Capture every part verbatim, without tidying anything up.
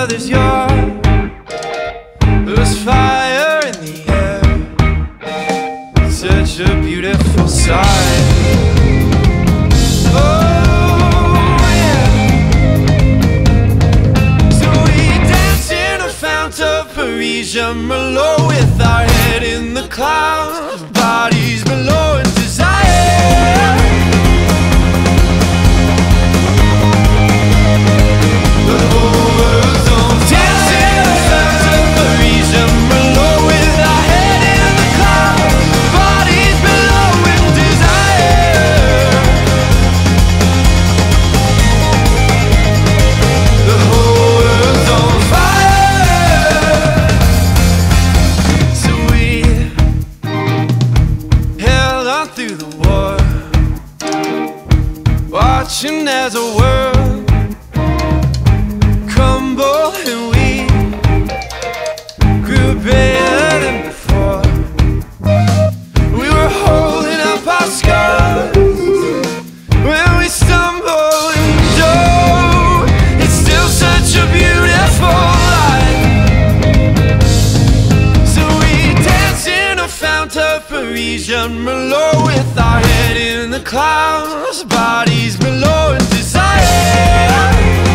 mother's yard. There's fire in the air, such a beautiful sight. Oh yeah. So we dance in a fount of Parisian Merlot, with our head in the clouds, bodies below in desire. The whole world's on dance in a fount of Parisian Merlot, with our head in the clouds, bodies below in desire. The whole world's on fire. So we held on through the war, watching as a world crumble, and we grew bigger than before. We were holding up our scars when we stumbled, and oh, it's still such a beautiful life. So we dance in a fount of Parisian Merlot, with our head in the clouds, bodies below in desire.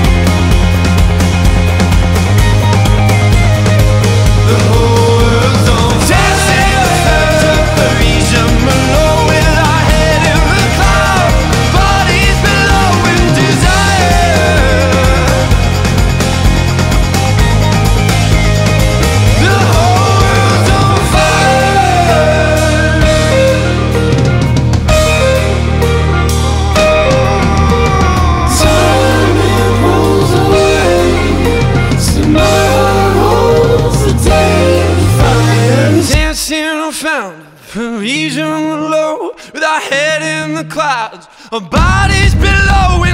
The whole world's on dance in a fount of Parisian Merlot, with our head in the clouds, bodies below in desire. The whole world's on fire. Time it rolls away, so my heart holds the day of fire. Dancing on found Parisian Merlot, with our head in the clouds, our bodies below.